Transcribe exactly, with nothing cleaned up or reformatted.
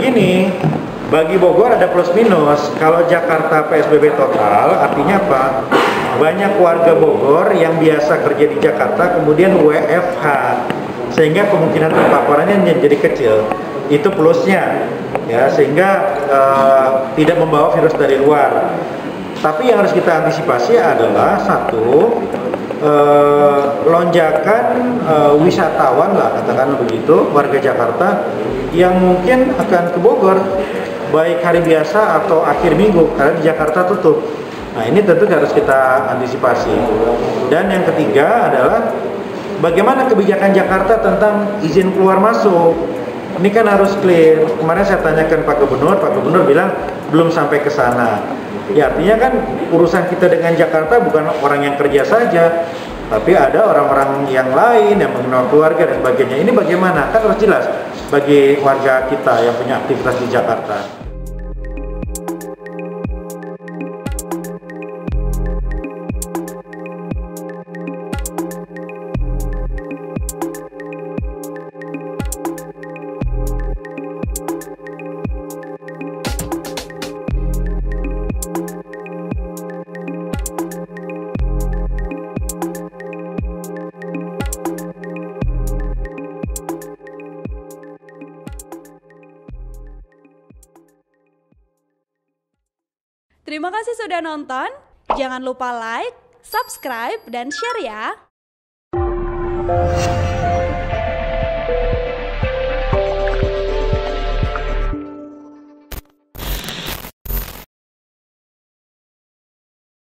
begini, bagi Bogor ada plus minus. Kalau Jakarta P S B B total, artinya apa? Banyak warga Bogor yang biasa kerja di Jakarta kemudian W F H, sehingga kemungkinan terpaparannya jadi kecil. Itu plusnya, ya, sehingga uh, tidak membawa virus dari luar. Tapi yang harus kita antisipasi adalah satu, uh, lonjakan uh, wisatawan lah, katakan begitu, warga Jakarta yang mungkin akan ke Bogor baik hari biasa atau akhir minggu karena di Jakarta tutup. Nah, ini tentu harus kita antisipasi. Dan yang ketiga adalah bagaimana kebijakan Jakarta tentang izin keluar masuk. Ini kan harus clear. Kemarin saya tanyakan Pak Gubernur, Pak Gubernur bilang belum sampai ke sana. Ya, artinya kan urusan kita dengan Jakarta bukan orang yang kerja saja, tapi ada orang-orang yang lain yang mengenal keluarga dan sebagainya. Ini bagaimana? Kan harus jelas bagi warga kita yang punya aktivitas di Jakarta. Terima kasih sudah nonton. Jangan lupa like, subscribe, dan share ya.